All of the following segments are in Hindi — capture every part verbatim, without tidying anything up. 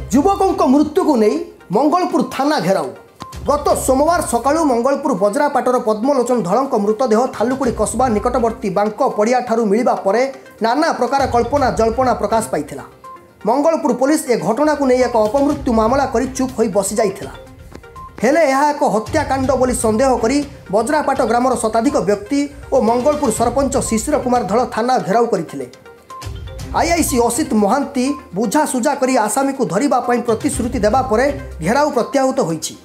युवकों मृत्यु को नहीं मंगलपुर थाना घेराव। गत सोमवार सकाळु मंगलपुर बज्रापाटर पद्मलोचन धलंक मृतदेह थालुकुड़ी कस्बा निकटवर्ती बांक पड़िया ठारू मिलिबा परे नाना प्रकार कल्पना जल्पना प्रकाश पाइथिला। मंगलपुर पुलिस ए घटना को नहीं एक अपमृत्यु मामला करी चुप होई बसी जाइथिला। हेले यह एक हत्याकांड बोली संदेह करी बज्रापाट ग्रामर शताधिक व्यक्ति और मंगलपुर सरपंच शिशिर कुमार धल थाना घेराव करथिले। आईआईसी असित महांती बुझासुझा करी आसामी को धरिबा पई प्रतिश्रुति देबा परे घेराव प्रत्याहृत होईछि।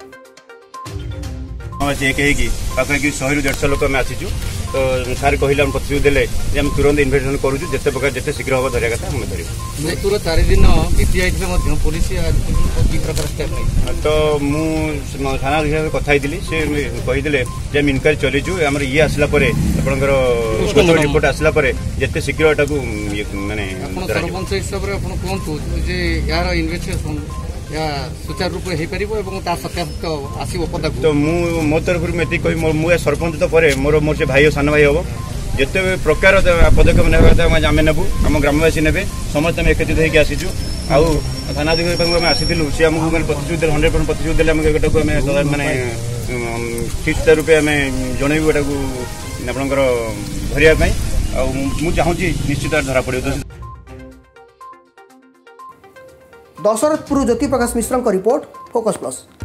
पाखी शहे देढ़श लोक आम आसीचु तो सार कहले प्रतिश्रुति देले आम तुरंत इन्वेस्टिगेशन करूँ जिते प्रकार जिते शीघ्र हम धरिया कथा हम धरबू। मृत्युर चार दिन बीती पुलिस तो मुझे थाना अधिकारी कथा सी कहीदे आम इनक्वारी चलीचु आम ये आसला आपंकर रिपोर्ट आसला जिते शीघ्र यहाँ मानने सरपंच हिसाब से यार इन्वेस्टिगेशन सुचारू रूप हो पार सत्यापित आसो पदा तो मो तरफ ये कह मुझे सरपंच तो पर मोर मोर से भाई सान भाई हम जिते प्रकार पदक्षेप ने आम नेबू आम ग्रामवासी ने समस्त आम एकत्रित होकर आसीचु आउ थानाधिकारी पाखु आम आसी सी आमको मैंने प्रतिश्रुति हंड्रेड परसेंट प्रतिश्रुति देते आम मानने ठीक सुचारू रूपे आम जनइबू एटा आपंकर धरवाई मुझे चाहूँगी निश्चित धरा पड़े। Dashrathpur Jyoti Prakash Mishra report focus plus.